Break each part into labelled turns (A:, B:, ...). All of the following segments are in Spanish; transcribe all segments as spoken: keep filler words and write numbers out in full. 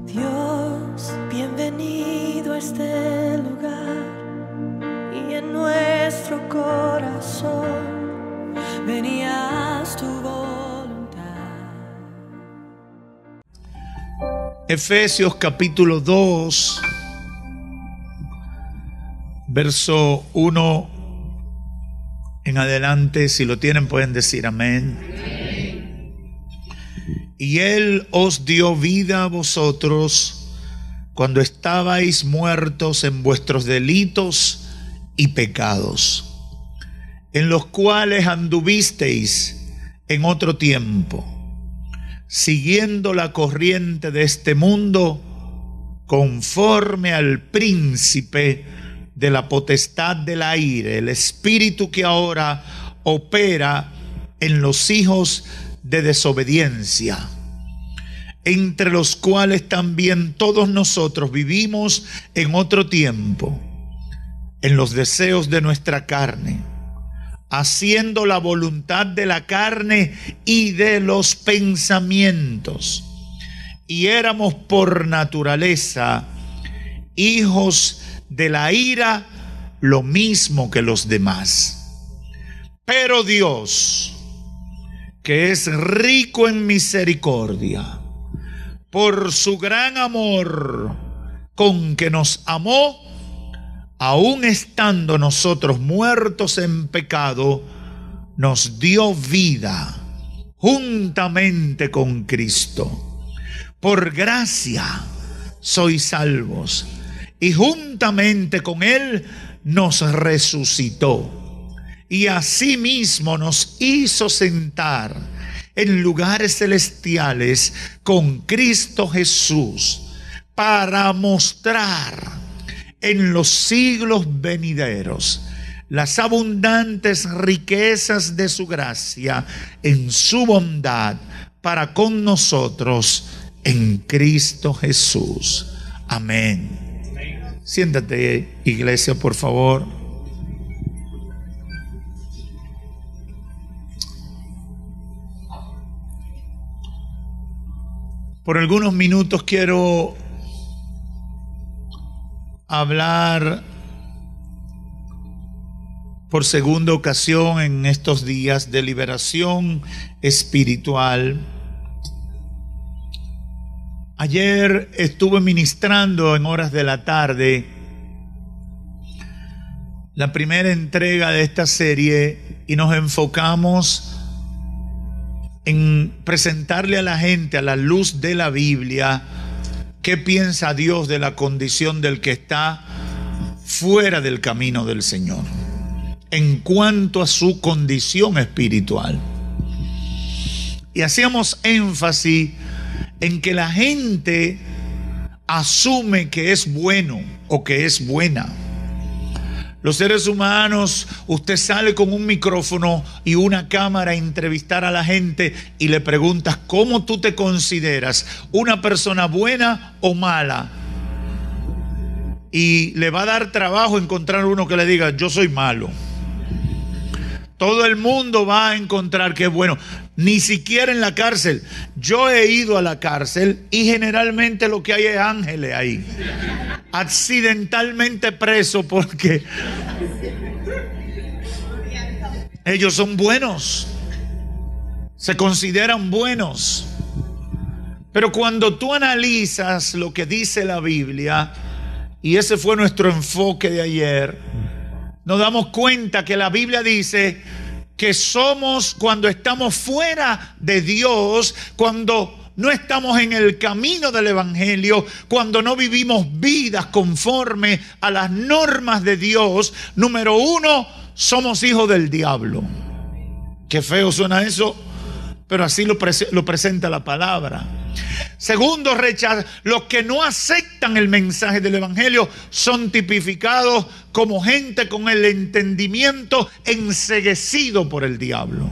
A: Dios, bienvenido a este lugar y en nuestro corazón venías tu voluntad.
B: Efesios capítulo dos, verso uno en adelante. Si lo tienen pueden decir amén. Y Él os dio vida a vosotros cuando estabais muertos en vuestros delitos y pecados, en los cuales anduvisteis en otro tiempo, siguiendo la corriente de este mundo, conforme al príncipe de la potestad del aire, el espíritu que ahora opera en los hijos de desobediencia, entre los cuales también todos nosotros vivimos en otro tiempo, en los deseos de nuestra carne, haciendo la voluntad de la carne y de los pensamientos, y éramos por naturaleza hijos de la ira, lo mismo que los demás. Pero Dios, que es rico en misericordia, por su gran amor con que nos amó, aun estando nosotros muertos en pecado, nos dio vida juntamente con Cristo. Por gracia sois salvos, y juntamente con Él nos resucitó, y asimismo nos hizo sentar en lugares celestiales con Cristo Jesús, para mostrar en los siglos venideros las abundantes riquezas de su gracia en su bondad para con nosotros en Cristo Jesús. Amén. Siéntate, iglesia, por favor. Por algunos minutos quiero hablar por segunda ocasión en estos días de liberación espiritual. Ayer estuve ministrando en horas de la tarde la primera entrega de esta serie y nos enfocamos en presentarle a la gente, a la luz de la Biblia, qué piensa Dios de la condición del que está fuera del camino del Señor, en cuanto a su condición espiritual. Y hacíamos énfasis en que la gente asume que es bueno o que es buena. Los seres humanos, usted sale con un micrófono y una cámara a entrevistar a la gente y le preguntas cómo tú te consideras, una persona buena o mala. Y le va a dar trabajo encontrar uno que le diga yo soy malo. Todo el mundo va a encontrar que es bueno. Ni siquiera en la cárcel. Yo he ido a la cárcel y generalmente lo que hay es ángeles ahí, accidentalmente presos, porque ellos son buenos, se consideran buenos. Pero cuando tú analizas lo que dice la Biblia, y ese fue nuestro enfoque de ayer, nos damos cuenta que la Biblia dice que somos, cuando estamos fuera de Dios, cuando no estamos en el camino del Evangelio, cuando no vivimos vidas conforme a las normas de Dios, número uno, somos hijos del diablo. Qué feo suena eso, pero así lo, pre- lo presenta la palabra. Segundo, rechazo. Los que no aceptan el mensaje del Evangelio son tipificados como gente con el entendimiento enceguecido por el diablo.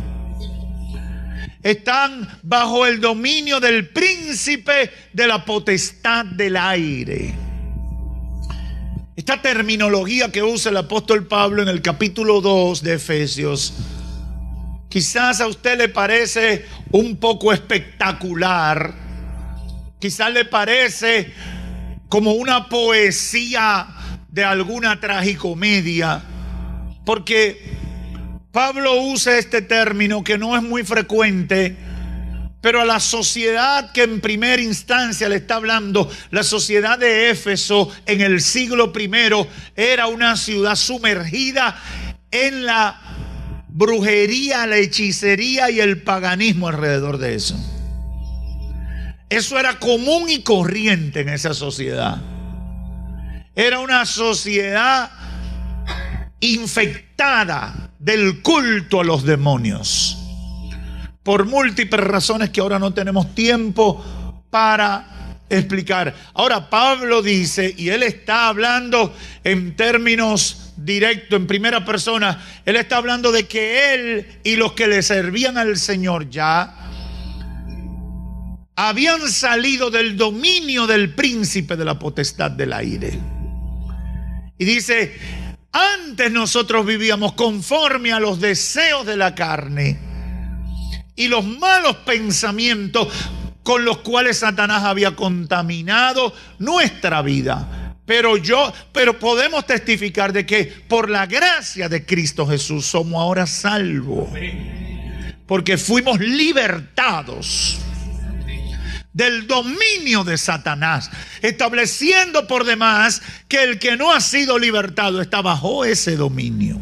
B: Están bajo el dominio del príncipe de la potestad del aire. Esta terminología que usa el apóstol Pablo en el capítulo dos de Efesios, quizás a usted le parece un poco espectacular, Quizás le parece como una poesía de alguna tragicomedia, porque Pablo usa este término que no es muy frecuente, pero a la sociedad que en primera instancia le está hablando, la sociedad de Éfeso en el siglo primero, era una ciudad sumergida en la brujería, la hechicería y el paganismo alrededor de eso. Eso era común y corriente en esa sociedad. Era una sociedad infectada del culto a los demonios, por múltiples razones que ahora no tenemos tiempo para explicar. Ahora Pablo dice, y él está hablando en términos directos, en primera persona, él está hablando de que él y los que le servían al Señor ya habían salido del dominio del príncipe de la potestad del aire. Y dice, antes nosotros vivíamos conforme a los deseos de la carne y los malos pensamientos con los cuales Satanás había contaminado nuestra vida. Pero yo, pero podemos testificar de que por la gracia de Cristo Jesús somos ahora salvos, porque fuimos libertados del dominio de Satanás, estableciendo por demás que el que no ha sido libertado está bajo ese dominio.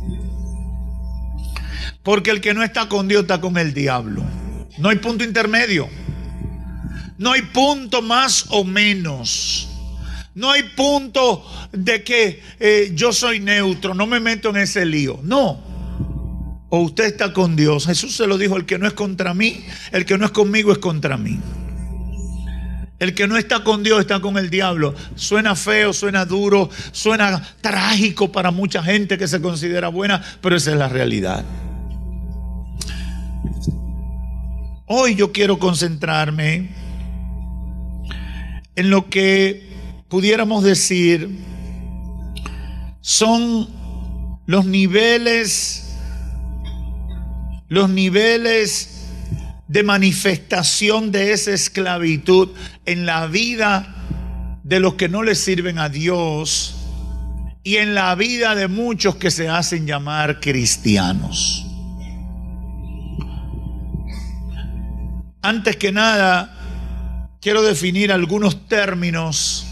B: Porque el que no está con Dios está con el diablo. No hay punto intermedio. No hay punto más o menos. No hay punto de que eh, yo soy neutro, no me meto en ese lío. No. O usted está con Dios. Jesús se lo dijo, el que no es contra mí, el que no es conmigo es contra mí. El que no está con Dios está con el diablo. Suena feo, suena duro, suena trágico para mucha gente que se considera buena, pero esa es la realidad. Hoy yo quiero concentrarme en lo que pudiéramos decir son los niveles, los niveles de manifestación de esa esclavitud en la vida de los que no le sirven a Dios y en la vida de muchos que se hacen llamar cristianos. Antes que nada, quiero definir algunos términos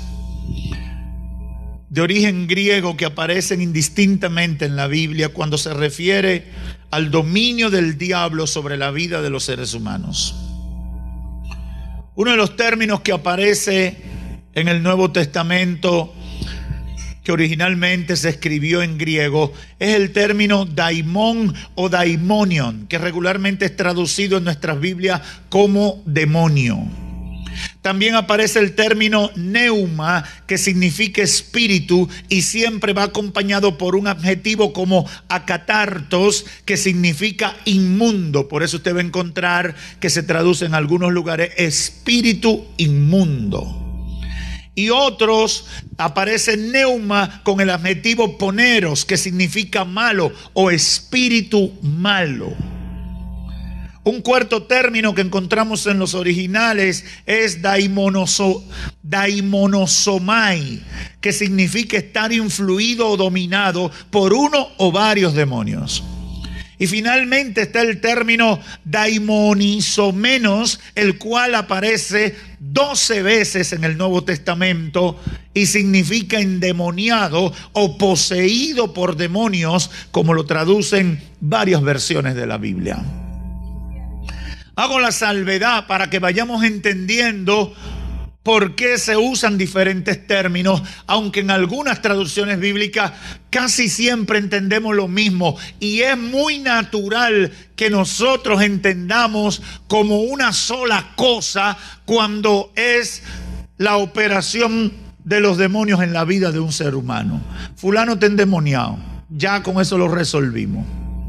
B: de origen griego que aparecen indistintamente en la Biblia cuando se refiere al dominio del diablo sobre la vida de los seres humanos. Uno de los términos que aparece en el Nuevo Testamento, que originalmente se escribió en griego, es el término daimon o daimonion, que regularmente es traducido en nuestras Biblias como demonio. También aparece el término neuma, que significa espíritu y siempre va acompañado por un adjetivo como akatartos, que significa inmundo. Por eso usted va a encontrar que se traduce en algunos lugares espíritu inmundo. Y otros aparece neuma con el adjetivo poneros, que significa malo o espíritu malo. Un cuarto término que encontramos en los originales es daimonoso, daimonosomai, que significa estar influido o dominado por uno o varios demonios. Y finalmente está el término daimonisomenos, el cual aparece doce veces en el Nuevo Testamento y significa endemoniado o poseído por demonios, como lo traducen varias versiones de la Biblia. Hago la salvedad para que vayamos entendiendo por qué se usan diferentes términos, aunque en algunas traducciones bíblicas casi siempre entendemos lo mismo, y es muy natural que nosotros entendamos como una sola cosa cuando es la operación de los demonios en la vida de un ser humano. Fulano está endemoniado, ya con eso lo resolvimos.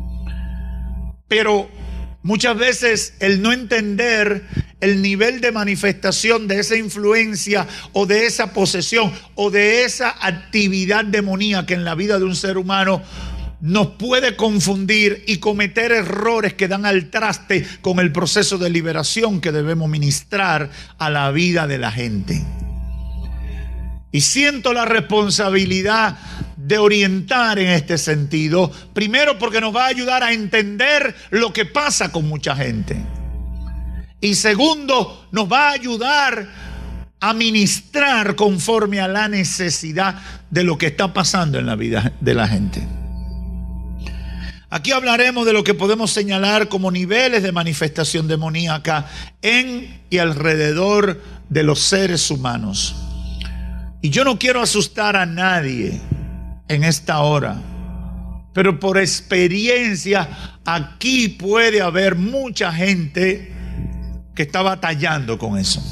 B: Pero muchas veces el no entender el nivel de manifestación de esa influencia o de esa posesión o de esa actividad demoníaca en la vida de un ser humano nos puede confundir y cometer errores que dan al traste con el proceso de liberación que debemos ministrar a la vida de la gente. Y siento la responsabilidad de orientar en este sentido, primero porque nos va a ayudar a entender lo que pasa con mucha gente. Y segundo, nos va a ayudar a ministrar conforme a la necesidad de lo que está pasando en la vida de la gente. Aquí hablaremos de lo que podemos señalar como niveles de manifestación demoníaca en y alrededor de los seres humanos. Y yo no quiero asustar a nadie en esta hora, pero por experiencia aquí puede haber mucha gente que está batallando con eso.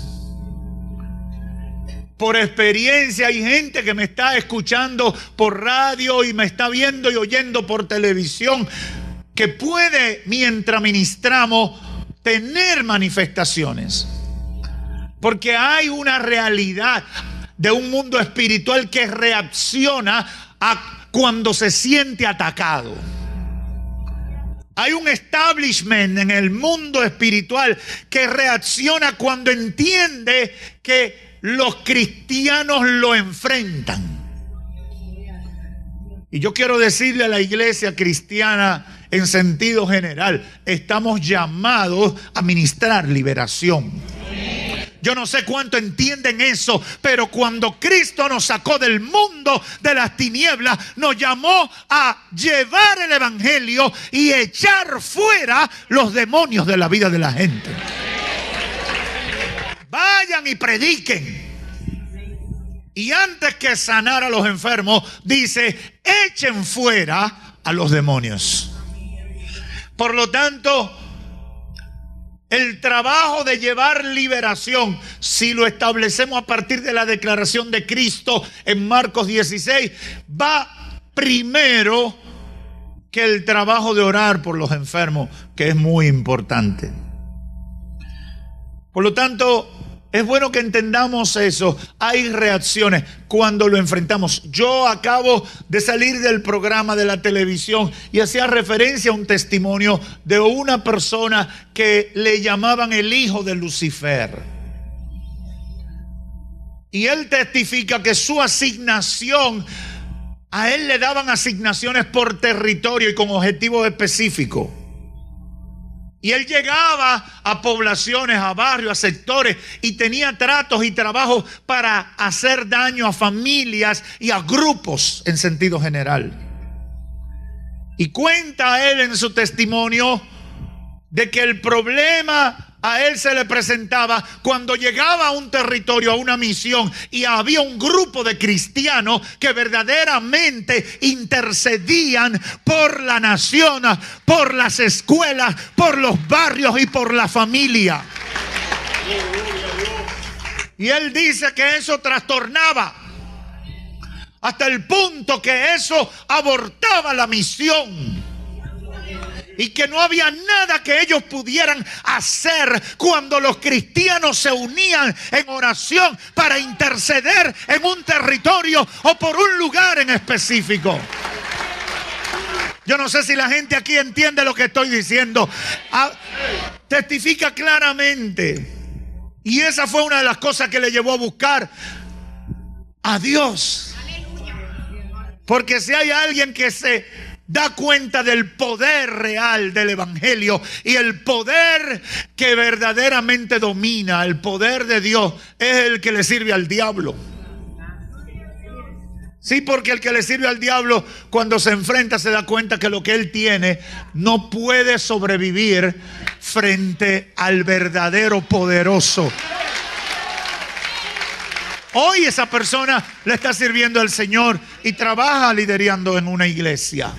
B: Por experiencia hay gente que me está escuchando por radio y me está viendo y oyendo por televisión, que puede, mientras ministramos, tener manifestaciones. Porque hay una realidad de un mundo espiritual que reacciona a cuando se siente atacado. Hay un establishment en el mundo espiritual que reacciona cuando entiende que los cristianos lo enfrentan. Y yo quiero decirle a la iglesia cristiana en sentido general, estamos llamados a ministrar liberación. Yo no sé cuánto entienden eso, pero cuando Cristo nos sacó del mundo de las tinieblas, nos llamó a llevar el evangelio y echar fuera los demonios de la vida de la gente. Vayan y prediquen. Y antes que sanar a los enfermos, dice, echen fuera a los demonios. Por lo tanto, el trabajo de llevar liberación, si lo establecemos a partir de la declaración de Cristo en Marcos dieciséis, va primero que el trabajo de orar por los enfermos, que es muy importante. Por lo tanto, es bueno que entendamos eso. Hay reacciones cuando lo enfrentamos. Yo acabo de salir del programa de la televisión y hacía referencia a un testimonio de una persona que le llamaban el hijo de Lucifer. Y él testifica que su asignación, a él le daban asignaciones por territorio y con objetivos específicos. Y él llegaba a poblaciones, a barrios, a sectores, y tenía tratos y trabajos para hacer daño a familias y a grupos en sentido general. Y cuenta él en su testimonio de que el problema a él se le presentaba cuando llegaba a un territorio, a una misión, y había un grupo de cristianos que verdaderamente intercedían por la nación, por las escuelas, por los barrios y por la familia. Y él dice que eso trastornaba hasta el punto que eso abortaba la misión. Y que no había nada que ellos pudieran hacer cuando los cristianos se unían en oración para interceder en un territorio o por un lugar en específico. Yo no sé si la gente aquí entiende lo que estoy diciendo. Ah, testifica claramente. Y esa fue una de las cosas que le llevó a buscar a Dios. Porque si hay alguien que se da cuenta del poder real del evangelio y el poder que verdaderamente domina, el poder de Dios, es el que le sirve al diablo. Sí, porque el que le sirve al diablo, cuando se enfrenta, se da cuenta que lo que él tiene no puede sobrevivir frente al verdadero poderoso. Hoy esa persona le está sirviendo al Señor y trabaja liderando en una iglesia.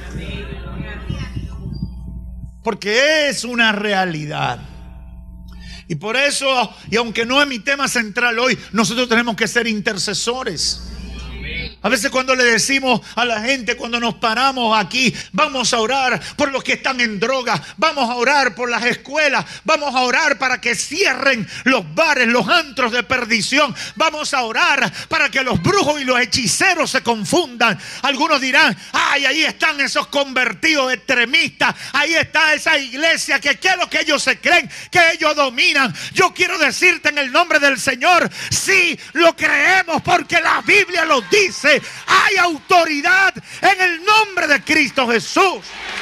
B: Porque es una realidad. Y por eso, y aunque no es mi tema central hoy, nosotros tenemos que ser intercesores. A veces cuando le decimos a la gente, cuando nos paramos aquí, vamos a orar por los que están en droga, vamos a orar por las escuelas, vamos a orar para que cierren los bares, los antros de perdición, vamos a orar para que los brujos y los hechiceros se confundan. Algunos dirán, ay, ahí están esos convertidos extremistas, ahí está esa iglesia que qué es lo que ellos se creen, que ellos dominan. Yo quiero decirte en el nombre del Señor, sí, lo creemos porque la Biblia lo dice. Hay autoridad en el nombre de Cristo Jesús.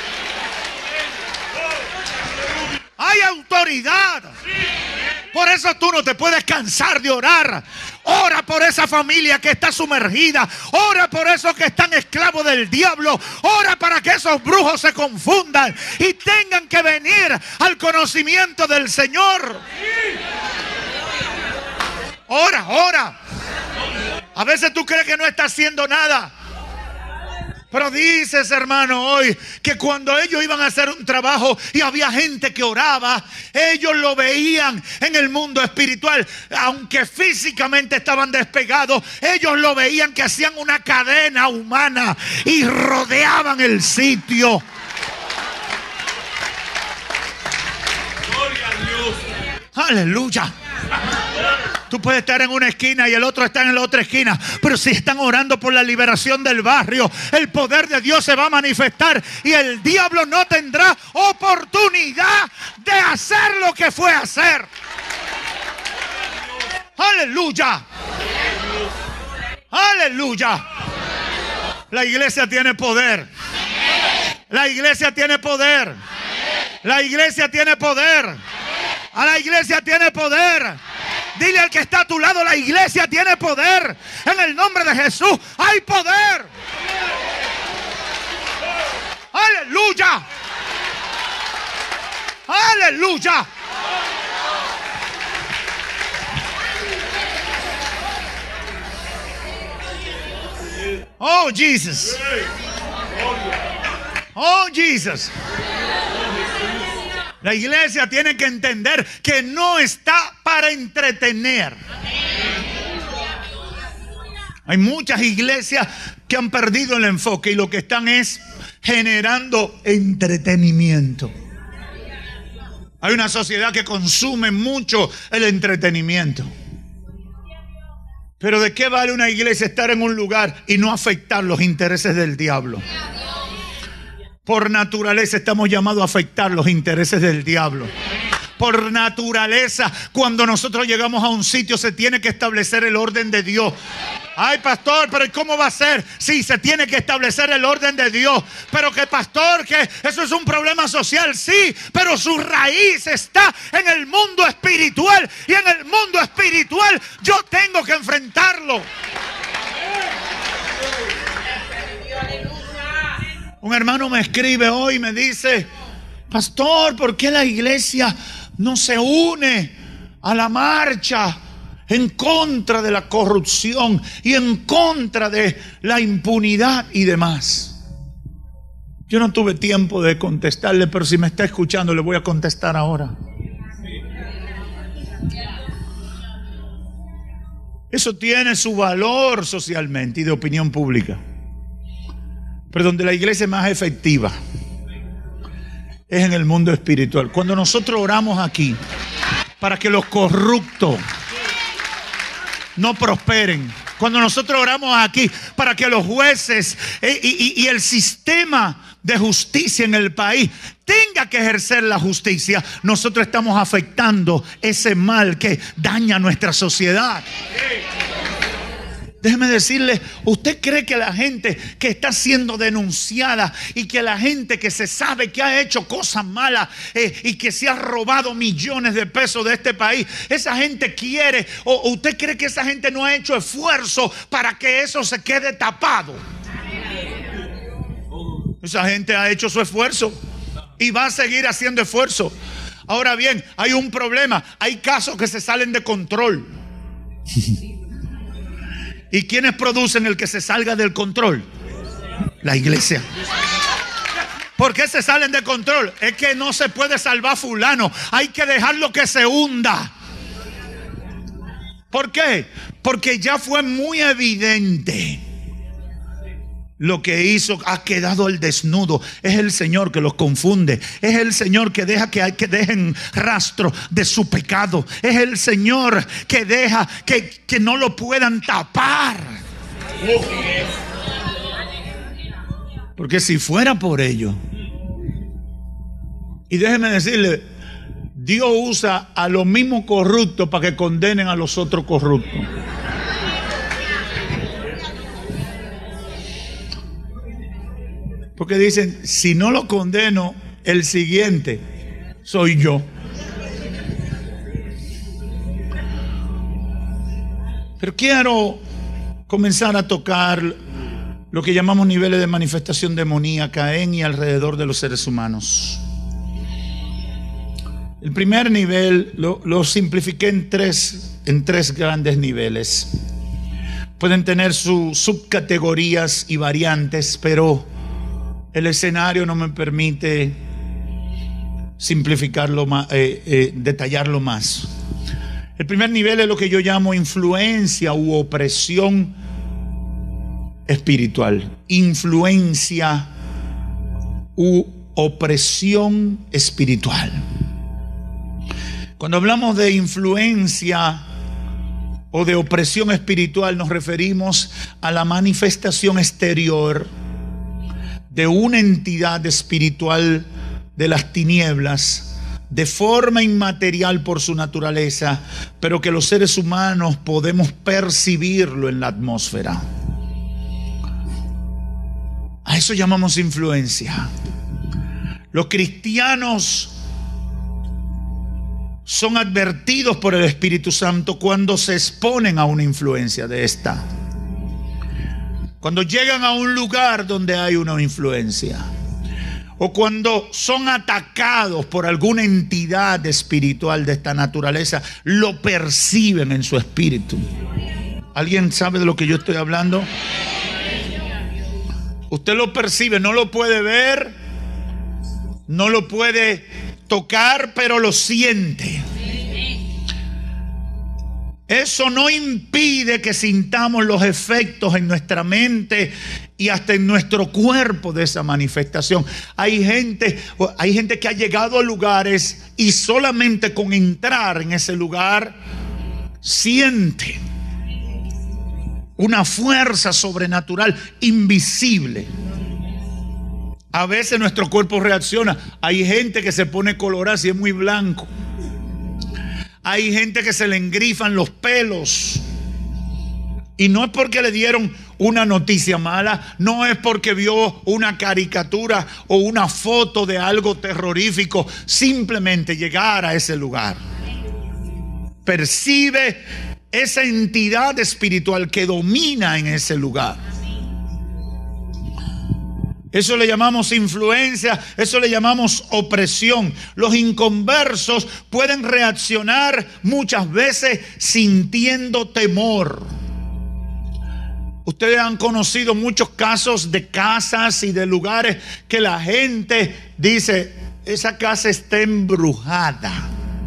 B: Hay autoridad. Por eso tú no te puedes cansar de orar. Ora por esa familia que está sumergida. Ora por esos que están esclavos del diablo. Ora para que esos brujos se confundan y tengan que venir al conocimiento del Señor. Ora, ora. A veces tú crees que no está haciendo nada. Pero dices, hermano, hoy que cuando ellos iban a hacer un trabajo y había gente que oraba, ellos lo veían en el mundo espiritual. Aunque físicamente estaban despegados, ellos lo veían que hacían una cadena humana y rodeaban el sitio. Gloria a Dios. Aleluya. Tú puedes estar en una esquina y el otro está en la otra esquina, pero si están orando por la liberación del barrio, el poder de Dios se va a manifestar y el diablo no tendrá oportunidad de hacer lo que fue a hacer. Aleluya. Aleluya. La iglesia tiene poder. La iglesia tiene poder. La iglesia tiene poder. A la iglesia tiene poder. Dile al que está a tu lado, la iglesia tiene poder. En el nombre de Jesús hay poder. Aleluya. Aleluya. Oh, Jesus. Oh, Jesus. La iglesia tiene que entender que no está para entretener. Hay muchas iglesias que han perdido el enfoque y lo que están es generando entretenimiento. Hay una sociedad que consume mucho el entretenimiento. Pero ¿de qué vale una iglesia estar en un lugar y no afectar los intereses del diablo? Por naturaleza estamos llamados a afectar los intereses del diablo. Por naturaleza, cuando nosotros llegamos a un sitio se tiene que establecer el orden de Dios. Ay, pastor, pero ¿cómo va a ser? Sí, se tiene que establecer el orden de Dios. Pero que pastor, que eso es un problema social. Sí, pero su raíz está en el mundo espiritual. Y en el mundo espiritual yo tengo que enfrentarlo. Un hermano me escribe hoy y me dice, pastor, ¿por qué la iglesia no se une a la marcha en contra de la corrupción y en contra de la impunidad y demás? Yo no tuve tiempo de contestarle, pero si me está escuchando le voy a contestar ahora. Eso tiene su valor socialmente y de opinión pública. Pero donde la iglesia es más efectiva es en el mundo espiritual. Cuando nosotros oramos aquí para que los corruptos no prosperen, cuando nosotros oramos aquí para que los jueces y, y, y el sistema de justicia en el país tenga que ejercer la justicia, nosotros estamos afectando ese mal que daña nuestra sociedad. Déjeme decirle, ¿usted cree que la gente que está siendo denunciada y que la gente que se sabe que ha hecho cosas malas eh, y que se ha robado millones de pesos de este país, esa gente quiere, o usted cree que esa gente no ha hecho esfuerzo para que eso se quede tapado? Esa gente ha hecho su esfuerzo y va a seguir haciendo esfuerzo. Ahora bien, hay un problema, hay casos que se salen de control. ¿Y quiénes producen el que se salga del control? La iglesia. ¿Por qué se salen de control? Es que no se puede salvar fulano. Hay que dejarlo que se hunda. ¿Por qué? Porque ya fue muy evidente lo que hizo ha quedado al desnudo. Es el Señor que los confunde. Es el Señor que deja que, hay, que dejen rastro de su pecado. Es el Señor que deja que, que no lo puedan tapar. Porque si fuera por ello, y déjeme decirle, Dios usa a los mismos corruptos para que condenen a los otros corruptos. Porque dicen, si no lo condeno, el siguiente soy yo. Pero quiero comenzar a tocar lo que llamamos niveles de manifestación demoníaca en y alrededor de los seres humanos. El primer nivel lo, lo simplifiqué en tres, en tres grandes niveles. Pueden tener sus subcategorías y variantes, pero el escenario no me permite simplificarlo más, eh, eh, detallarlo más. El primer nivel es lo que yo llamo influencia u opresión espiritual. Influencia u opresión espiritual. Cuando hablamos de influencia o de opresión espiritual, nos referimos a la manifestación exterior de una entidad espiritual de las tinieblas, de forma inmaterial por su naturaleza, pero que los seres humanos podemos percibirlo en la atmósfera. A eso llamamos influencia. Los cristianos son advertidos por el Espíritu Santo cuando se exponen a una influencia de esta. Cuando llegan a un lugar donde hay una influencia, o cuando son atacados por alguna entidad espiritual de esta naturaleza, lo perciben en su espíritu. ¿Alguien sabe de lo que yo estoy hablando? Usted lo percibe, no lo puede ver, no lo puede tocar, pero lo siente. Eso no impide que sintamos los efectos en nuestra mente y hasta en nuestro cuerpo de esa manifestación. Hay gente, hay gente que ha llegado a lugares y solamente con entrar en ese lugar siente una fuerza sobrenatural invisible. A veces nuestro cuerpo reacciona. Hay gente que se pone colorada si es muy blanco. Hay gente que se le engrifan los pelos. Y no es porque le dieron una noticia mala, no es porque vio una caricatura o una foto de algo terrorífico. Simplemente llegar a ese lugar, percibe esa entidad espiritual que domina en ese lugar. Eso le llamamos influencia, eso le llamamos opresión. Los inconversos pueden reaccionar muchas veces sintiendo temor. Ustedes han conocido muchos casos de casas y de lugares que la gente dice, esa casa está embrujada,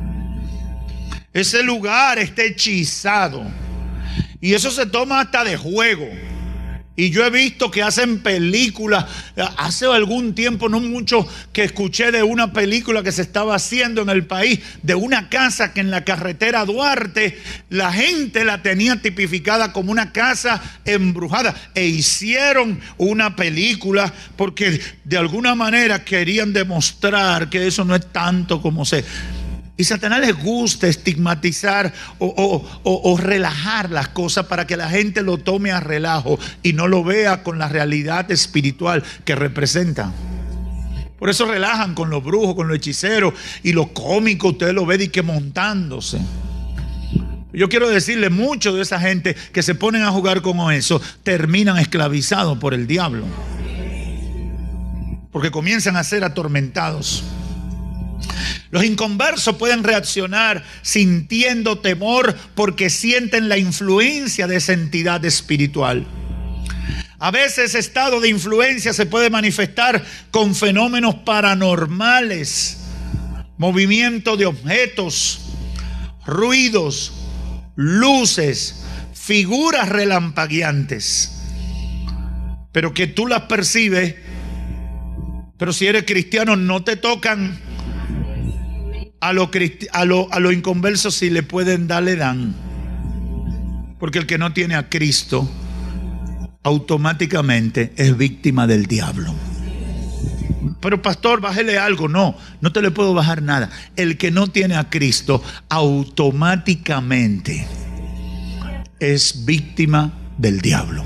B: ese lugar está hechizado. Y eso se toma hasta de juego. Y yo he visto que hacen películas. Hace algún tiempo, no mucho, que escuché de una película que se estaba haciendo en el país, de una casa que en la carretera Duarte la gente la tenía tipificada como una casa embrujada, e hicieron una película porque de alguna manera querían demostrar que eso no es tanto como se... Y Satanás les gusta estigmatizar o, o, o, o relajar las cosas para que la gente lo tome a relajo y no lo vea con la realidad espiritual que representa. Por eso relajan con los brujos, con los hechiceros, y lo cómico usted lo ve de que montándose. Yo quiero decirle, mucho de esa gente que se ponen a jugar con eso terminan esclavizados por el diablo, porque comienzan a ser atormentados. Los inconversos pueden reaccionar sintiendo temor porque sienten la influencia de esa entidad espiritual. A veces ese estado de influencia se puede manifestar con fenómenos paranormales, movimiento de objetos, ruidos, luces, figuras relampagueantes. pero que tú las percibes, pero si eres cristiano no te tocan. A los a lo, a lo inconversos si le pueden dar, le dan. Porque el que no tiene a Cristo automáticamente es víctima del diablo. Pero pastor, bájele algo. No, no te le puedo bajar nada. El que no tiene a Cristo automáticamente es víctima del diablo.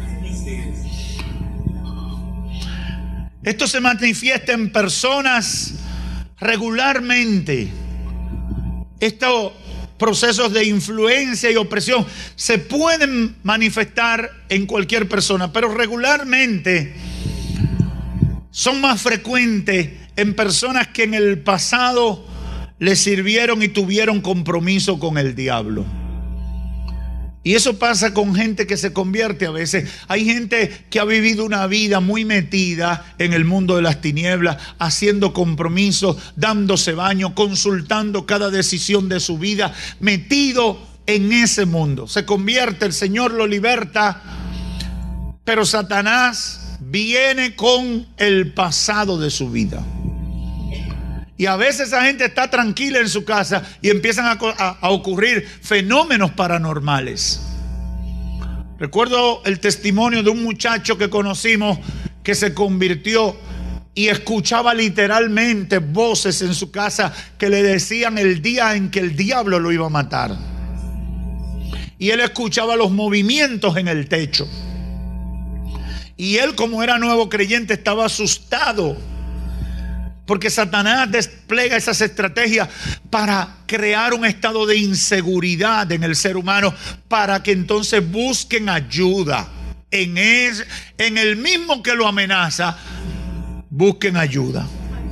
B: Esto se manifiesta en personas regularmente. Estos procesos de influencia y opresión se pueden manifestar en cualquier persona, pero regularmente son más frecuentes en personas que en el pasado le sirvieron y tuvieron compromiso con el diablo. Y eso pasa con gente que se convierte a veces. Hay gente que ha vivido una vida muy metida en el mundo de las tinieblas, haciendo compromisos, dándose baño, consultando cada decisión de su vida, metido en ese mundo. Se convierte, el Señor lo liberta, pero Satanás viene con el pasado de su vida. Y a veces esa gente está tranquila en su casa y empiezan a, a, a ocurrir fenómenos paranormales. Recuerdo el testimonio de un muchacho que conocimos que se convirtió y escuchaba literalmente voces en su casa que le decían el día en que el diablo lo iba a matar. Y él escuchaba los movimientos en el techo. Y él, como era nuevo creyente, estaba asustado. Porque Satanás despliega esas estrategias para crear un estado de inseguridad en el ser humano, para que entonces busquen ayuda. En, es, en el mismo que lo amenaza, busquen ayuda.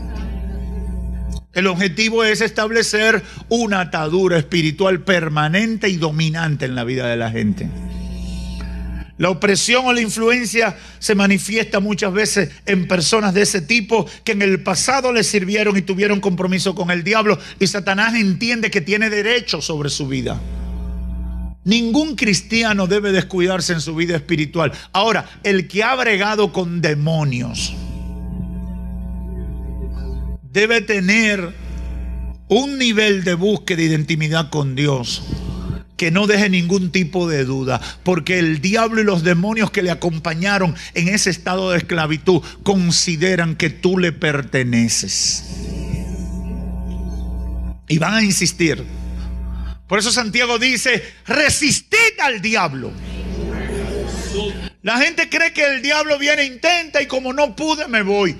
B: El objetivo es establecer una atadura espiritual permanente y dominante en la vida de la gente. La opresión o la influencia se manifiesta muchas veces en personas de ese tipo que en el pasado le sirvieron y tuvieron compromiso con el diablo, y Satanás entiende que tiene derecho sobre su vida. Ningún cristiano debe descuidarse en su vida espiritual. Ahora, el que ha bregado con demonios debe tener un nivel de búsqueda y de intimidad con Dios que no deje ningún tipo de duda, porque el diablo y los demonios que le acompañaron en ese estado de esclavitud consideran que tú le perteneces y van a insistir. Por eso Santiago dice: resistid al diablo. La gente cree que el diablo viene, intenta, y como no pude, me voy.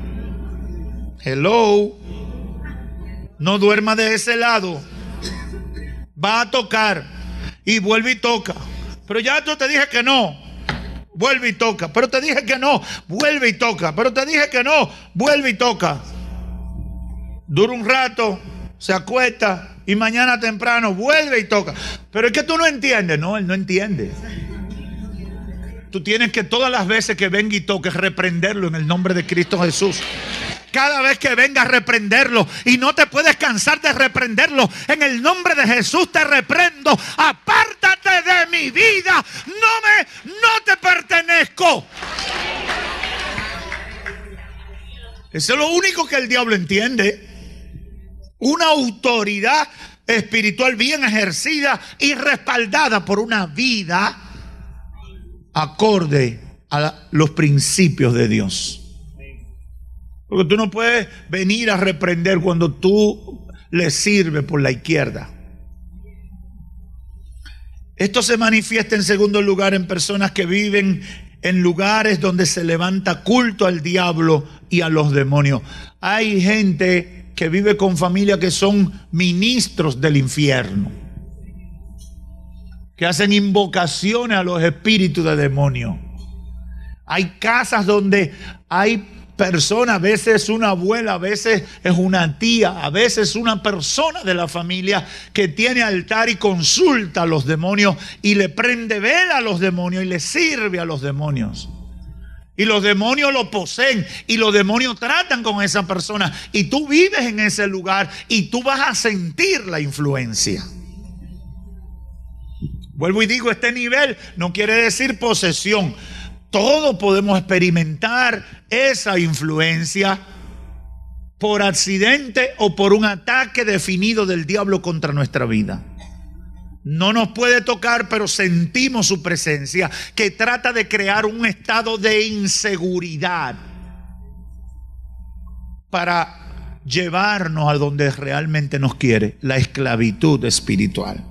B: Hello, no duerma de ese lado. Va a tocar y vuelve y toca. Pero ya yo te dije que no, vuelve y toca. Pero te dije que no, vuelve y toca. Pero te dije que no, vuelve y toca. Dura un rato, se acuesta y mañana temprano vuelve y toca. Pero es que tú no entiendes. No, él no entiende. Tú tienes que todas las veces que venga y toque reprenderlo en el nombre de Cristo Jesús. Cada vez que venga a reprenderlo, y no te puedes cansar de reprenderlo, en el nombre de Jesús te reprendo. Apártate de mi vida, no me, no te pertenezco. Eso es lo único que el diablo entiende. Una autoridad espiritual bien ejercida y respaldada por una vida acorde a los principios de Dios. Porque tú no puedes venir a reprender cuando tú le sirves por la izquierda. Esto se manifiesta en segundo lugar en personas que viven en lugares donde se levanta culto al diablo y a los demonios. Hay gente que vive con familias que son ministros del infierno, que hacen invocaciones a los espíritus de demonios. Hay casas donde hay personas, a veces una abuela, a veces es una tía, a veces una persona de la familia que tiene altar y consulta a los demonios y le prende vela a los demonios y le sirve a los demonios. Y los demonios lo poseen y los demonios tratan con esa persona, y tú vives en ese lugar y tú vas a sentir la influencia. Vuelvo y digo, este nivel no quiere decir posesión, Todos podemos experimentar esa influencia por accidente o por un ataque definido del diablo contra nuestra vida. No nos puede tocar, pero sentimos su presencia, que trata de crear un estado de inseguridad para llevarnos a donde realmente nos quiere, la esclavitud espiritual.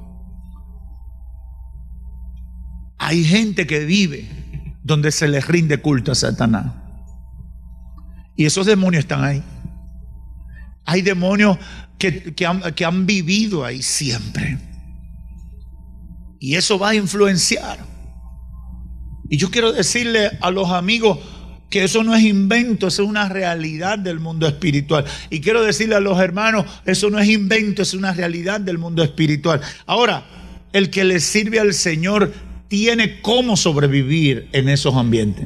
B: Hay gente que vive donde se les rinde culto a Satanás, y esos demonios están ahí. Hay demonios que, que, han, que han vivido ahí siempre, y eso va a influenciar. Y yo quiero decirle a los amigos que eso no es invento, eso es una realidad del mundo espiritual. Y quiero decirle a los hermanos, eso no es invento, es una realidad del mundo espiritual. Ahora, el que le sirve al Señor tiene cómo sobrevivir en esos ambientes.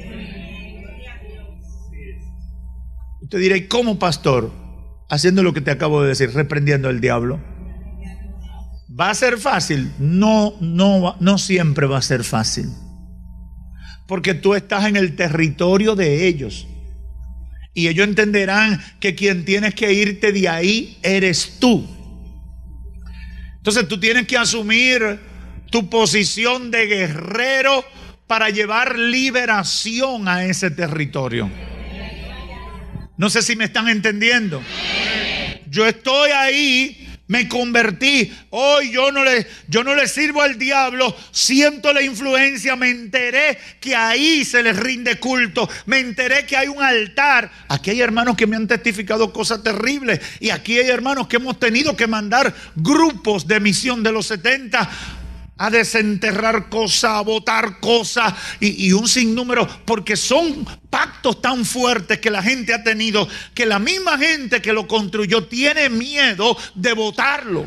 B: Usted dirá, ¿y cómo, pastor? Haciendo lo que te acabo de decir, reprendiendo al diablo. ¿Va a ser fácil? No, no, no siempre va a ser fácil. Porque tú estás en el territorio de ellos. Y ellos entenderán que quien tienes que irte de ahí eres tú. Entonces tú tienes que asumir tu posición de guerrero para llevar liberación a ese territorio. No sé si me están entendiendo. Yo estoy ahí. Me convertí. Hoy yo no le, yo no le sirvo al diablo. Siento la influencia. Me enteré que ahí se les rinde culto. Me enteré que hay un altar. Aquí hay hermanos que me han testificado cosas terribles. Y aquí hay hermanos que hemos tenido que mandar grupos de misión de los setenta a desenterrar cosas, a botar cosas y, y un sinnúmero, porque son pactos tan fuertes que la gente ha tenido, que la misma gente que lo construyó tiene miedo de botarlo.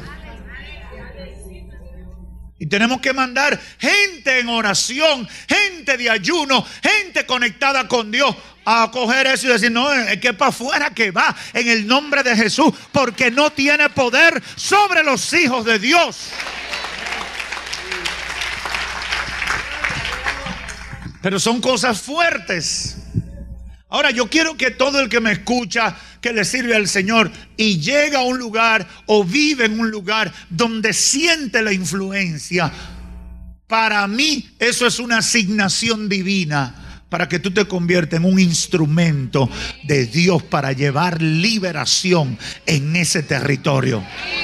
B: Y tenemos que mandar gente en oración, gente de ayuno, gente conectada con Dios, a coger eso y decir, no, es que para afuera que va, en el nombre de Jesús, porque no tiene poder sobre los hijos de Dios. Pero son cosas fuertes. Ahora yo quiero que todo el que me escucha, que le sirve al Señor y llega a un lugar o vive en un lugar donde siente la influencia, para mí eso es una asignación divina para que tú te conviertas en un instrumento de Dios para llevar liberación en ese territorio.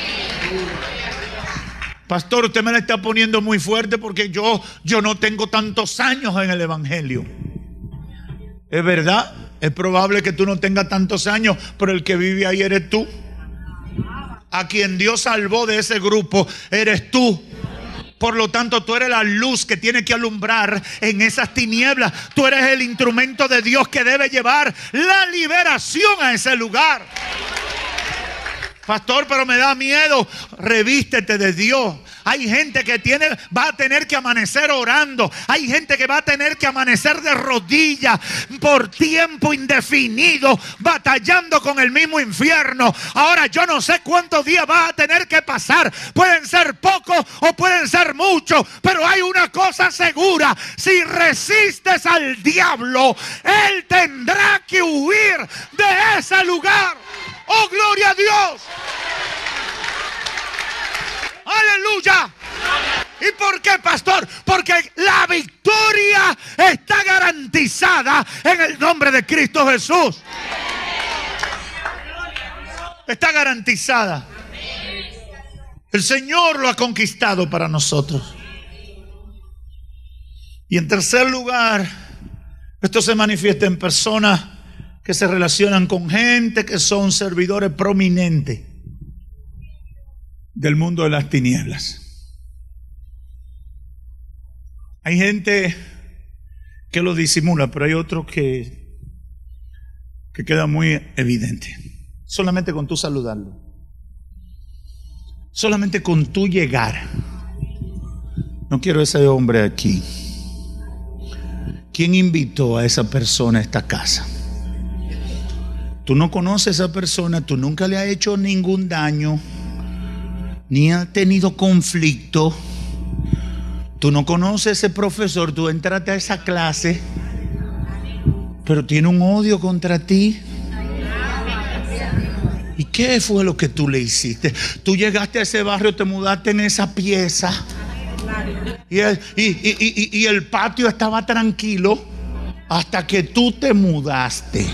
B: Pastor, usted me la está poniendo muy fuerte porque yo, yo no tengo tantos años en el evangelio. Es verdad, es probable que tú no tengas tantos años, pero el que vive ahí eres tú. A quien Dios salvó de ese grupo eres tú. Por lo tanto, tú eres la luz que tiene que alumbrar en esas tinieblas. Tú eres el instrumento de Dios que debe llevar la liberación a ese lugar. Pastor, pero me da miedo. Revístete de Dios. Hay gente que tiene, va a tener que amanecer orando. Hay gente que va a tener que amanecer de rodillas por tiempo indefinido, batallando con el mismo infierno. Ahora yo no sé cuántos días va a tener que pasar. Pueden ser pocos o pueden ser muchos, pero hay una cosa segura: si resistes al diablo, él tendrá que huir de ese lugar. ¡Oh, gloria a Dios! ¡Aleluya! ¿Y por qué, pastor? Porque la victoria está garantizada en el nombre de Cristo Jesús. Está garantizada. El Señor lo ha conquistado para nosotros. Y en tercer lugar, esto se manifiesta en personas que se relacionan con gente que son servidores prominentes del mundo de las tinieblas. Hay gente que lo disimula, pero hay otros que, que queda muy evidente. Solamente con tú saludarlo, solamente con tú llegar. No quiero ese hombre aquí. ¿Quién invitó a esa persona a esta casa? Tú no conoces a esa persona, tú nunca le has hecho ningún daño, ni has tenido conflicto. Tú no conoces a ese profesor, tú entraste a esa clase, pero tiene un odio contra ti. ¿Y qué fue lo que tú le hiciste? Tú llegaste a ese barrio, te mudaste en esa pieza y el, y, y, y, y el patio estaba tranquilo hasta que tú te mudaste.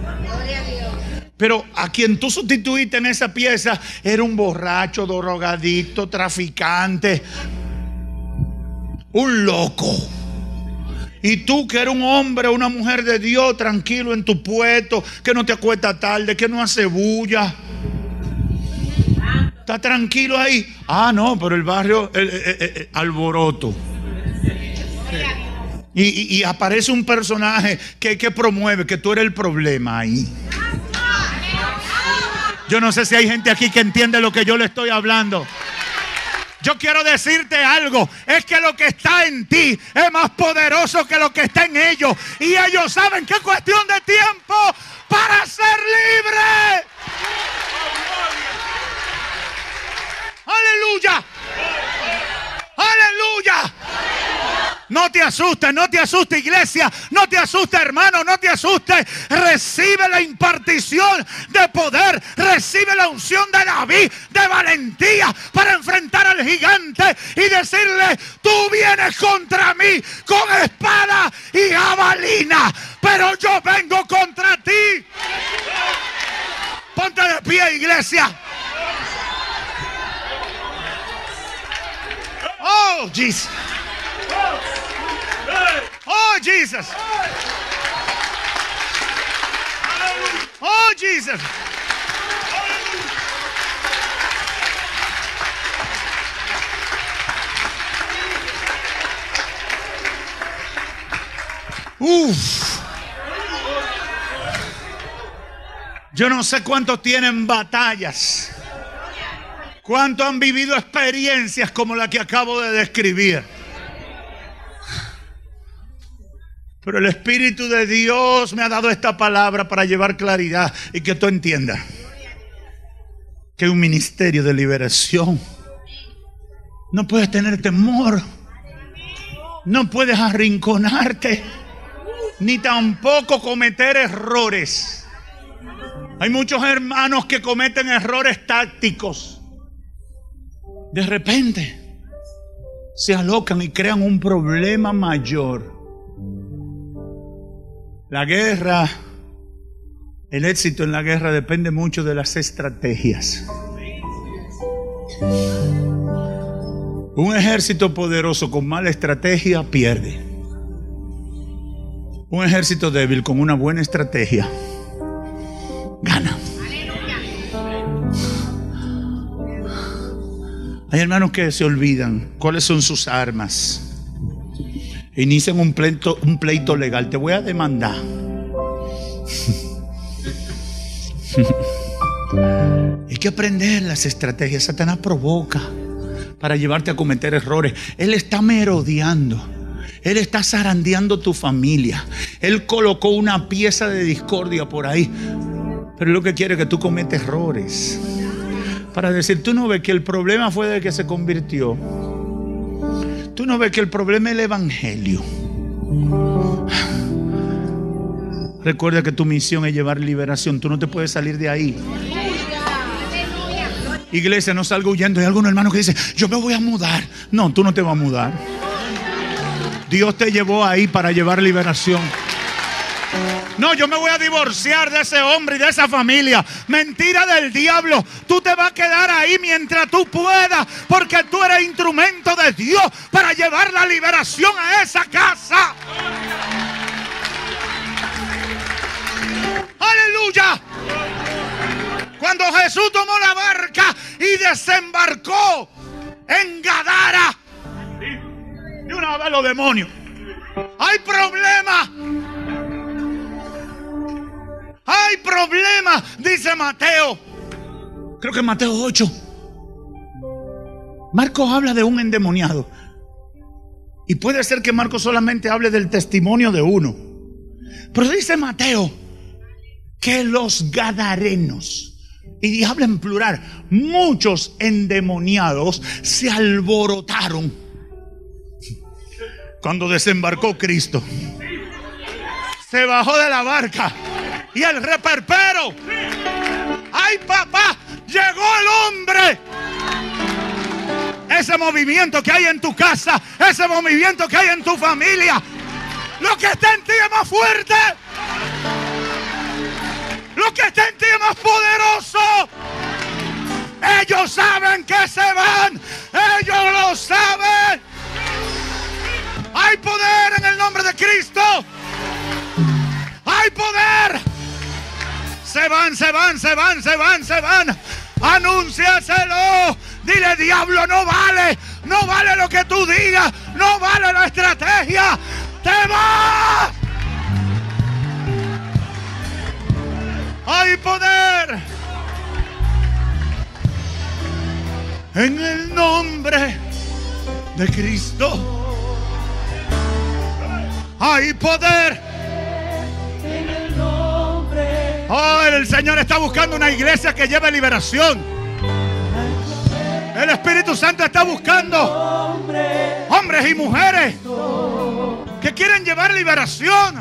B: Pero a quien tú sustituiste en esa pieza era un borracho, drogadicto, traficante, un loco. Y tú, que eres un hombre o una mujer de Dios, tranquilo en tu puesto, que no te acuestas tarde, que no hace bulla, está tranquilo ahí. Ah, no, pero el barrio, el, el, el, el alboroto. Y, y, y aparece un personaje que, que promueve que tú eres el problema ahí. Yo no sé si hay gente aquí que entiende lo que yo le estoy hablando. Yo quiero decirte algo, es que lo que está en ti es más poderoso que lo que está en ellos. Y ellos saben que es cuestión de tiempo para ser libres. Aleluya. Aleluya. No te asustes, no te asustes, iglesia. No te asustes, hermano, no te asustes. Recibe la impartición de poder. Recibe la unción de David, de valentía, para enfrentar al gigante y decirle: tú vienes contra mí con espada y jabalina, pero yo vengo contra ti. Ponte de pie, iglesia. Oh, Jesus. Oh, Jesus. Oh, Jesus. Uf. Yo no sé cuántos tienen batallas, cuántos han vivido experiencias como la que acabo de describir. Pero el Espíritu de Dios me ha dado esta palabra para llevar claridad y que tú entiendas que un ministerio de liberación no puedes tener temor, no puedes arrinconarte, ni tampoco cometer errores. Hay muchos hermanos que cometen errores tácticos. De repente se alocan y crean un problema mayor. La guerra, el éxito en la guerra depende mucho de las estrategias. Un ejército poderoso con mala estrategia pierde. Un ejército débil con una buena estrategia gana. Hay hermanos que se olvidan cuáles son sus armas. Inician un pleito, un pleito legal. Te voy a demandar. Hay que aprender las estrategias. Satanás provoca para llevarte a cometer errores. Él está merodeando. Él está zarandeando tu familia. Él colocó una pieza de discordia por ahí. Pero lo que quiere es que tú cometas errores. Para decir, tú no ves que el problema fue de que se convirtió. Tú no ves que el problema es el evangelio. Recuerda que tu misión es llevar liberación. Tú no te puedes salir de ahí. Iglesia, no salga huyendo. Hay algunos hermanos que dicen: yo me voy a mudar. No, tú no te vas a mudar. Dios te llevó ahí para llevar liberación. No, yo me voy a divorciar de ese hombre y de esa familia. Mentira del diablo. Tú te vas a quedar ahí mientras tú puedas, porque tú eres instrumento de Dios para llevar la liberación a esa casa. ¡Aleluya! Cuando Jesús tomó la barca y desembarcó en Gadara, y una vez los demonios: hay problemas. Hay problemas, dice Mateo. Creo que Mateo ocho. Marcos habla de un endemoniado. Y puede ser que Marcos solamente hable del testimonio de uno. Pero dice Mateo que los gadarenos, y habla en plural, muchos endemoniados se alborotaron. Cuando desembarcó Cristo, se bajó de la barca y el reperpero, ¡ay, papá! Llegó el hombre. Ese movimiento que hay en tu casa, ese movimiento que hay en tu familia, lo que está en ti es más fuerte, lo que está en ti es más poderoso. Ellos saben que se van, ellos lo saben. Hay poder en el nombre de Cristo. Hay poder. Se van, se van, se van, se van, se van. Anúnciaselo. Dile, diablo, no vale. No vale lo que tú digas. No vale la estrategia. Te vas. Hay poder en el nombre de Cristo. Hay poder
A: En el nombre.
B: Oh, el Señor está buscando una iglesia que lleve liberación. El Espíritu Santo está buscando hombres y mujeres que quieren llevar liberación.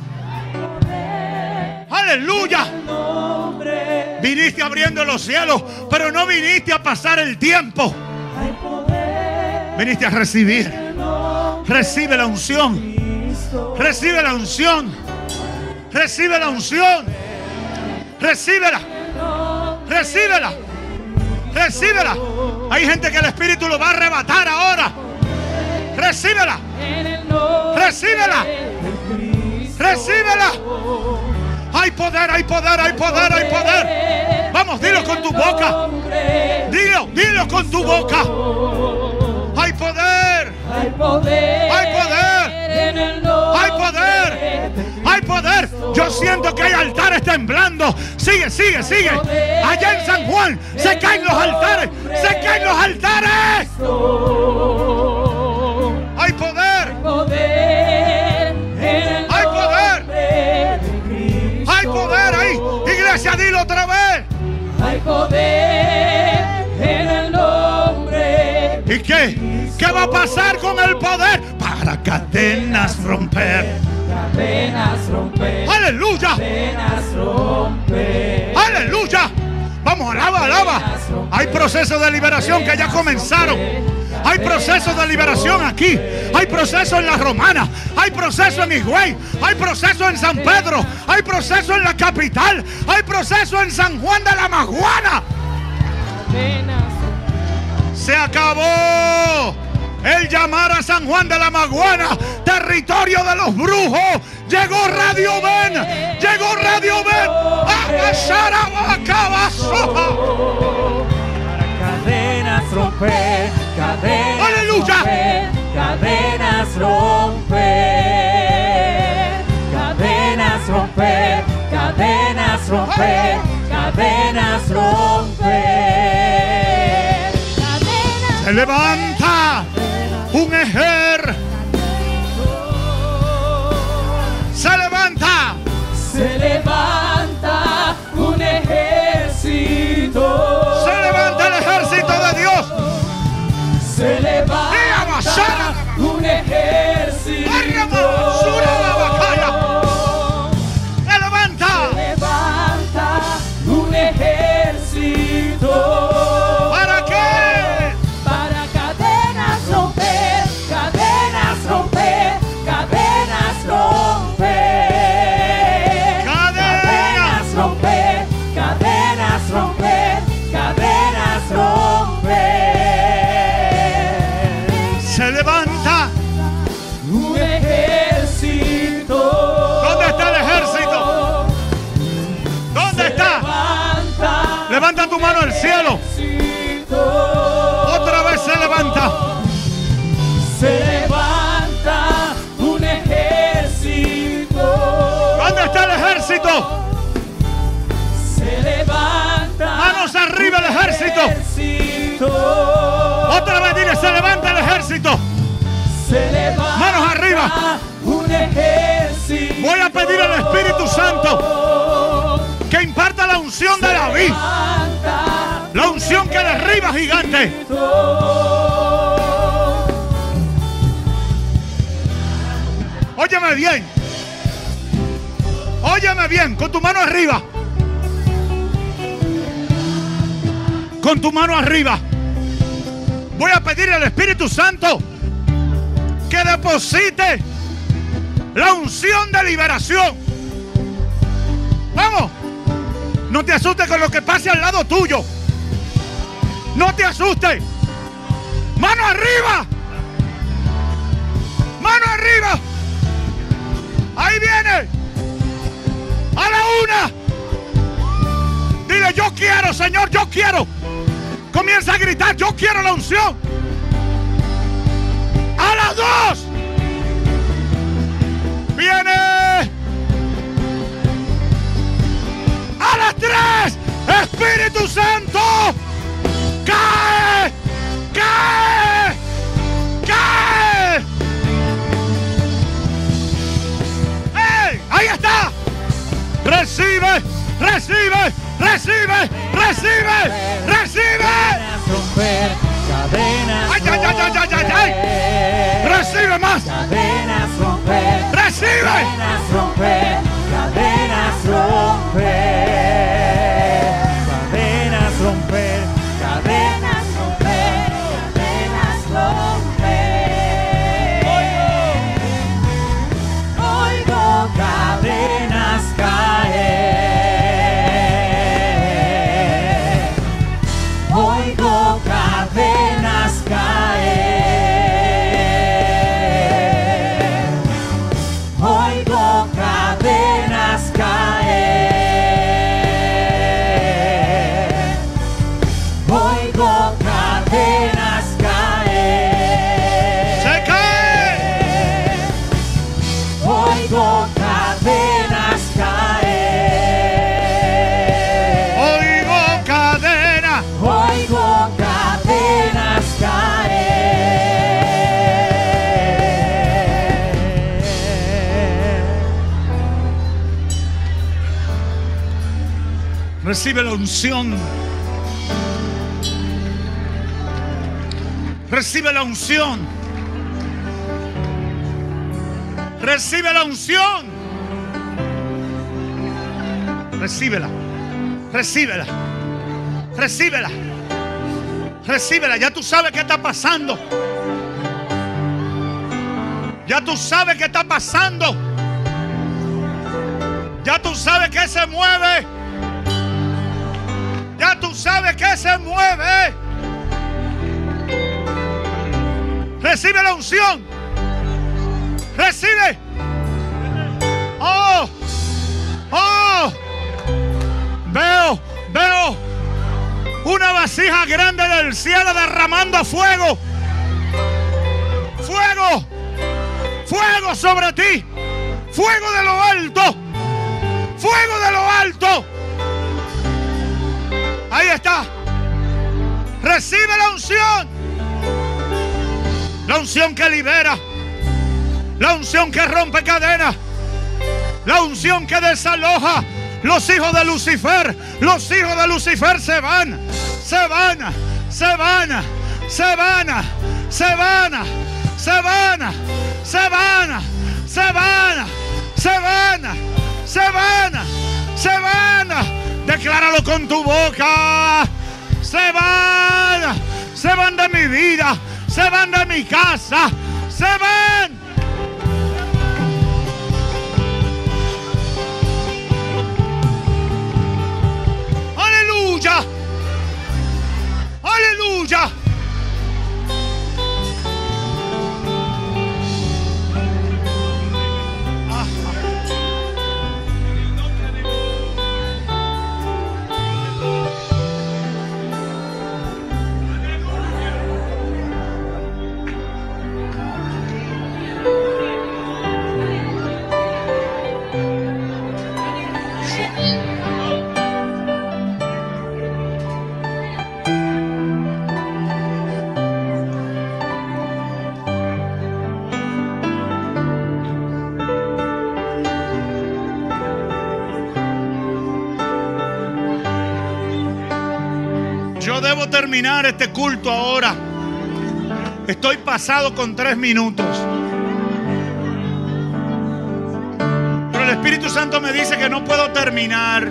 B: Aleluya. Viniste abriendo los cielos, pero no viniste a pasar el tiempo. Viniste a recibir. Recibe la unción. Recibe la unción. Recibe la unción. Recíbela. Recíbela. Recíbela. Hay gente que el Espíritu lo va a arrebatar ahora. Recíbela. Recíbela. Recíbela. Hay poder, hay poder, hay poder, hay poder. Vamos, dilo con tu boca. Dilo, dilo con tu boca. Hay poder.
A: Hay poder.
B: Hay poder.
A: En el nombre.
B: Hay poder. Hay poder. Yo siento que hay altares temblando. Sigue, sigue, sigue. Allá en San Juan se caen los altares. Se caen los altares. Hay poder.
A: Poder.
B: Hay poder. Hay poder ahí. Iglesia, dilo otra vez.
A: Hay poder en el nombre.
B: ¿Y qué? ¿Qué va a pasar con el poder? Para cadenas romper.
A: Cadenas romper.
B: Aleluya.
A: Cadenas romper.
B: Aleluya. Vamos, alaba, alaba. Hay procesos de liberación que ya comenzaron. Hay procesos de liberación aquí. Hay procesos en la Romana. Hay procesos en Higüey. Hay procesos en San Pedro. Hay procesos en la capital. Hay procesos en San Juan de la Maguana. Se acabó el llamar a San Juan de la Maguana territorio de los brujos. Llegó Radio Ben. Llegó Radio Ben.
A: Cadenas romper. Cadenas
B: ¡aleluya!
A: romper, cadenas romper, cadenas romper, cadenas romper, cadenas romper.
B: Se levanta un ejército. Se levanta.
A: Se levanta un ejército.
B: Se levanta el ejército de Dios.
A: Se levanta un ejército.
B: Se levanta.
A: Se levanta un ejército.
B: ¿Para qué?
A: Para cadenas romper, cadenas romper, cadenas romper. Cadenas romper, cadenas romper, cadenas romper.
B: Se levanta
A: un ejército.
B: ¿Dónde está el ejército? ¿Dónde está?
A: Levanta,
B: levanta tu mano al cielo. Otra vez se levanta.
A: Se levanta un ejército.
B: ¿Dónde está el ejército?
A: Se levanta.
B: Manos arriba el ejército.
A: ejército.
B: Otra vez dile, se levanta el ejército.
A: Se levanta.
B: Manos arriba.
A: Un ejército.
B: Voy a pedir al Espíritu Santo que imparta la unción de David. La unción que derriba gigantes.
C: Óyeme bien. Óyeme bien, con tu mano arriba. Con tu mano arriba. Voy a pedir al Espíritu Santo que deposite la unción de liberación. Vamos. No te asustes con lo que pase al lado tuyo. No te asustes. Mano arriba. Mano arriba. Ahí viene. A la una. Dile, yo quiero, Señor, yo quiero. Comienza a gritar, yo quiero la unción. A las dos. Viene. A las tres. Espíritu Santo. Cae. Cae. Cae. ¡Ey! Ahí está. Recibe. Recibe. Recibe. Recibe. Recibe.
A: Cadenas romper, cadenas
C: Ay, ay, ay, ay, ay, ay, ay. Recibe más.
A: Cadenas romper,
C: Recibe.
A: cadenas romper, cadenas romper, cadenas romper, cadenas romper, cadenas romper. Oigo cadenas caer. Oigo cadenas caer. Oigo cadenas caer. Oigo cadenas caer.
C: Se cae.
A: Oigo cadenas caer.
C: Oigo cadena.
A: Oigo cadenas caer.
C: Recibe la unción. Recibe la unción. Recibe la unción. Recíbela. Recíbela. Recíbela. Recíbela. Ya tú sabes qué está pasando. Ya tú sabes qué está pasando. Ya tú sabes que se mueve. Ya tú sabes que se mueve. Recibe la unción. Recibe. Oh. Oh. Veo, veo una vasija grande del cielo derramando fuego. Fuego. Fuego sobre ti. Fuego de lo alto. Fuego de lo alto. Ahí está. Recibe la unción. La unción que libera. La unción que rompe cadenas. La unción que desaloja. Los hijos de Lucifer. Los hijos de Lucifer se van. Se van. Se van. Se van. Se van. Se van. Se van. Se van. Se van. Se van. Se van. Decláralo con tu boca. Se van. Se van de mi vida. Se van de mi casa. Se van. Aleluya. Aleluya. Yo debo terminar este culto ahora. Estoy pasado con tres minutos.
B: Espíritu Santo me dice que no puedo terminar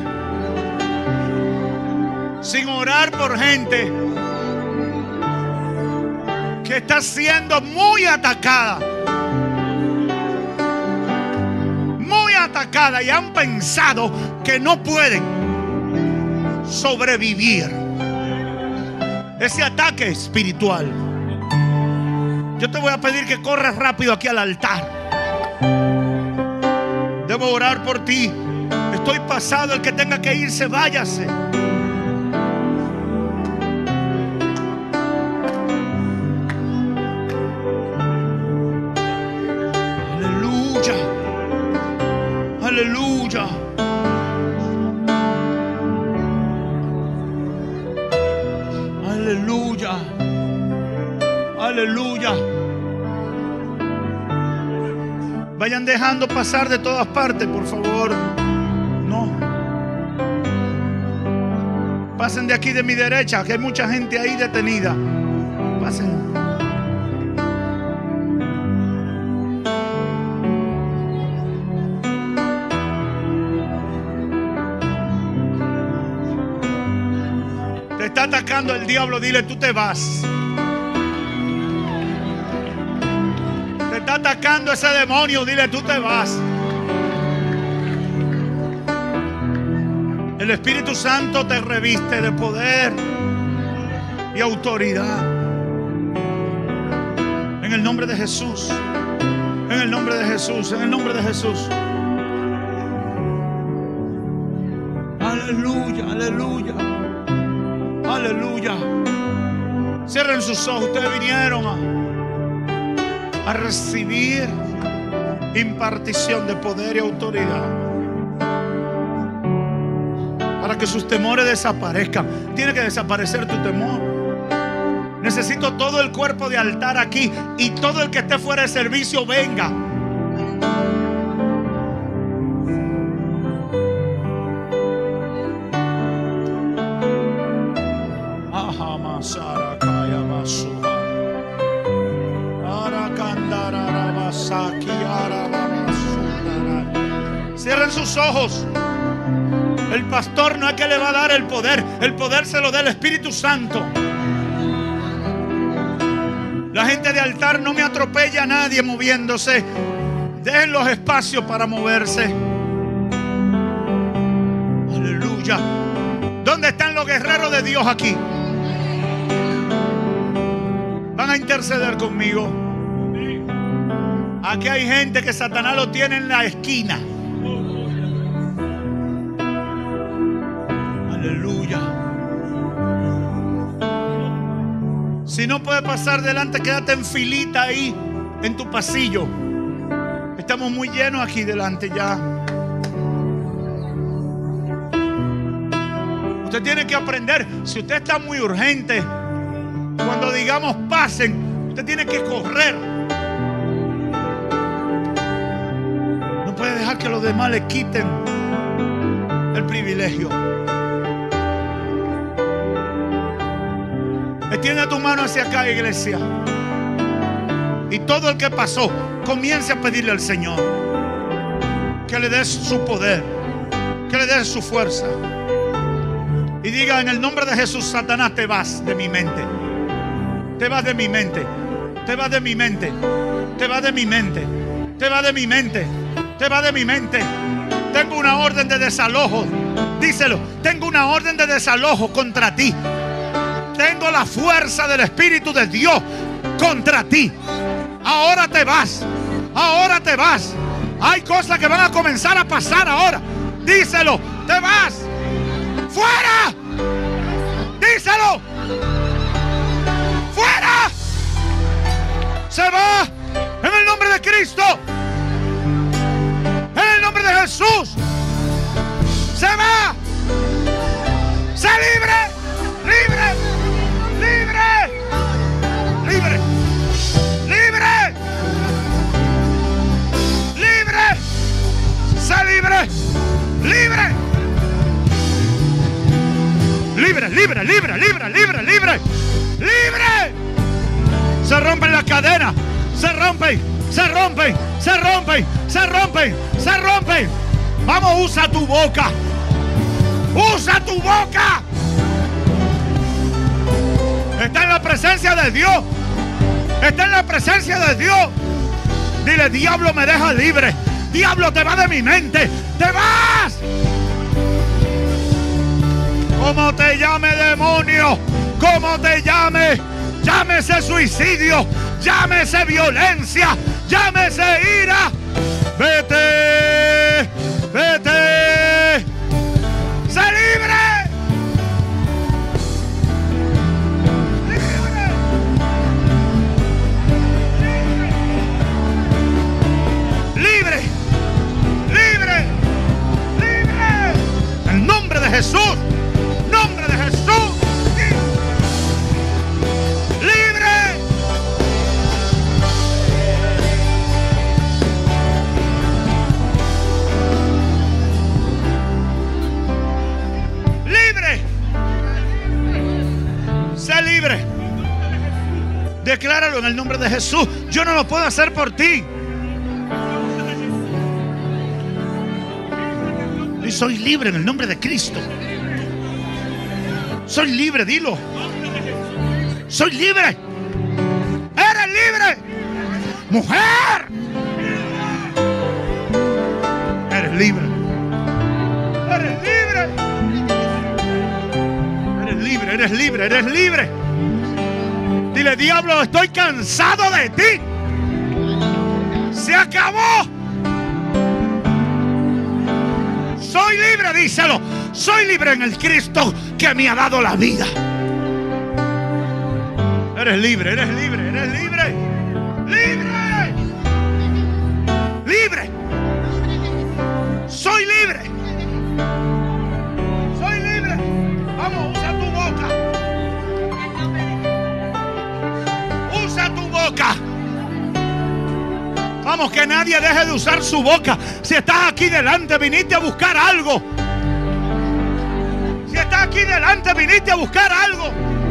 B: sin orar por gente que está siendo muy atacada. Muy atacada y han pensado que no pueden sobrevivir ese ataque espiritual. Yo te voy a pedir que corras rápido aquí al altar. Debo orar por ti. Estoy pasado, el que tenga que irse, váyase. Aleluya. Aleluya. Aleluya. Aleluya. Vayan dejando pasar de todas partes, por favor. No. Pasen de aquí de mi derecha, que hay mucha gente ahí detenida. Pasen. Te está atacando el diablo, dile, tú te vas. Te está atacando ese demonio, dile, tú te vas. El Espíritu Santo te reviste de poder y autoridad. En el nombre de Jesús. En el nombre de Jesús. En el nombre de Jesús. Aleluya, aleluya. Aleluya. Cierren sus ojos. Ustedes vinieron a, a recibir impartición de poder y autoridad para que sus temores desaparezcan. Tiene que desaparecer tu temor. Necesito todo el cuerpo de altar aquí y todo el que esté fuera de servicio venga. Cierren sus ojos. El pastor no es que le va a dar el poder. El poder se lo da el Espíritu Santo. La gente de altar no me atropella a nadie moviéndose. Dejen los espacios para moverse. Aleluya. ¿Dónde están los guerreros de Dios aquí? Van a interceder conmigo. Aquí hay gente que Satanás lo tiene en la esquina. Aleluya. Si no puedes pasar delante, quédate en filita ahí, en tu pasillo. Estamos muy llenos aquí delante ya. Usted tiene que aprender. Si usted está muy urgente, cuando digamos pasen, usted tiene que correr. No puede dejar que los demás le quiten el privilegio. Extiende tu mano hacia acá, iglesia. Y todo el que pasó, comience a pedirle al Señor que le dé su poder, que le dé su fuerza. Y diga, en el nombre de Jesús, Satanás, te vas de mi mente. Te vas de mi mente. Te vas de mi mente. Te vas de mi mente. Te vas de mi mente. Te vas de mi mente. Tengo una orden de desalojo. Díselo. Tengo una orden de desalojo contra ti. Tengo la fuerza del Espíritu de Dios contra ti. Ahora te vas. Ahora te vas. Hay cosas que van a comenzar a pasar ahora. Díselo. Te vas. ¡Fuera! Díselo. ¡Fuera! Se va. En el nombre de Cristo. En el nombre de Jesús. Se va. Se libre. Libre. Libre. Libre. Libre. Libre. Se libre. Libre. Libre, libre, libre, libre, libre, libre. Libre. Se rompen las cadenas. Se rompen. Se rompen. Se rompen. Se rompen. Se rompen.
C: Vamos, usa tu boca. Usa tu boca. Está en la presencia de Dios. Está en la presencia de Dios. Dile, diablo, me deja libre. Diablo, te va de mi mente. Te vas. Como te llame, demonio. Como te llame. Llámese suicidio. Llámese violencia. Llámese ira. Vete. Vete. ¡Sé libre! ¡Libre! ¡Libre! ¡Libre! En el nombre de Jesús. ¡Nombre de Jesús! ¡Libre! ¡Libre! ¡Sé libre! Decláralo en el nombre de Jesús. Yo no lo puedo hacer por ti. Y soy libre en el nombre de Cristo. Soy libre, dilo. Soy libre. Eres libre. Mujer. Eres libre. Eres libre. Eres libre, eres libre, eres libre. Dile, diablo, estoy cansado de ti. Se acabó. Soy libre, díselo. Soy libre en el Cristo que me ha dado la vida. Eres libre, eres libre, eres libre. Libre. Libre. Soy libre. Soy libre. Vamos, usa tu boca. Usa tu boca. Vamos, que nadie deje de usar su boca. Si estás aquí delante, viniste a buscar algo. Si estás aquí delante, viniste a buscar algo.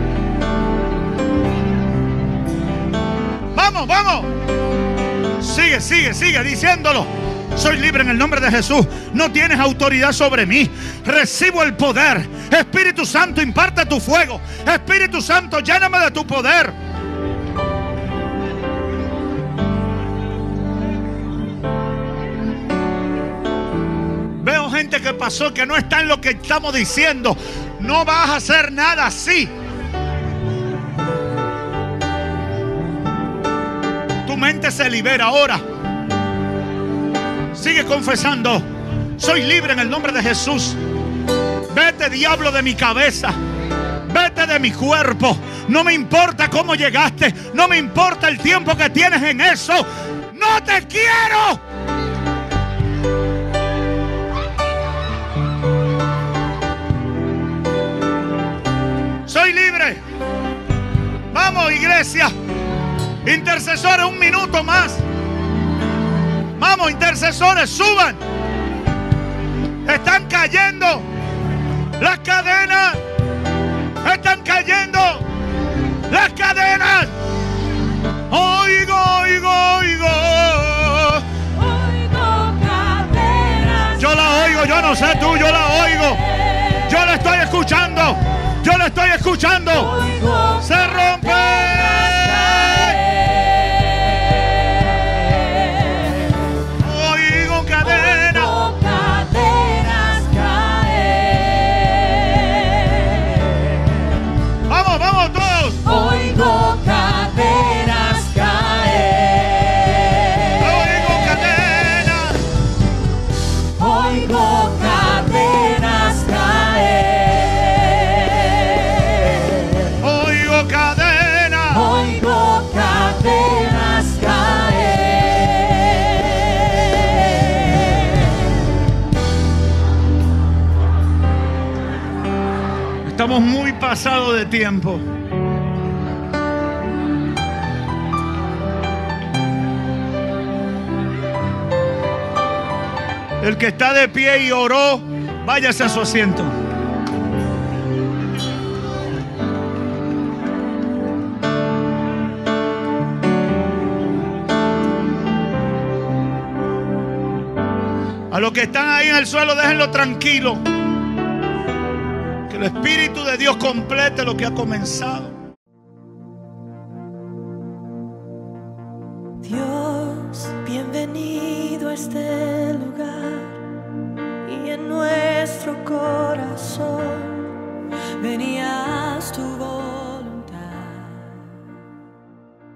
C: Vamos, vamos. Sigue, sigue, sigue diciéndolo. Soy libre en el nombre de Jesús. No tienes autoridad sobre mí. Recibo el poder. Espíritu Santo, imparte tu fuego. Espíritu Santo, lléname de tu poder. Veo gente que pasó que no está en lo que estamos diciendo. No vas a hacer nada así. Tu mente se libera ahora. Sigue confesando. Soy libre en el nombre de Jesús. Vete, diablo, de mi cabeza. Vete de mi cuerpo. No me importa cómo llegaste. No me importa el tiempo que tienes en eso. No te quiero. Soy libre. Vamos, iglesia. Intercesores, un minuto más. Vamos, intercesores, suban. Están cayendo las cadenas. Están cayendo las cadenas. Oigo, oigo, oigo.
A: Oigo cadenas.
C: Yo la oigo, yo no sé tú, yo la oigo. Yo la estoy escuchando. Yo la estoy escuchando.
A: Oigo
C: Se rompe. Oigo cadena.
A: Oigo cadenas caer.
C: Vamos, vamos todos.
A: Oigo cadenas caer.
C: Oigo cadenas.
A: Oigo cadenas caer.
C: Oigo cadena.
A: Oigo cadenas caer.
C: Estamos muy pasados de tiempo. El que está de pie y oró, váyase a su asiento. A los que están ahí en el suelo, déjenlo tranquilo. Que el Espíritu de Dios complete lo que ha comenzado.
D: Dios, bienvenido a este lugar y en nuestro corazón. Ven y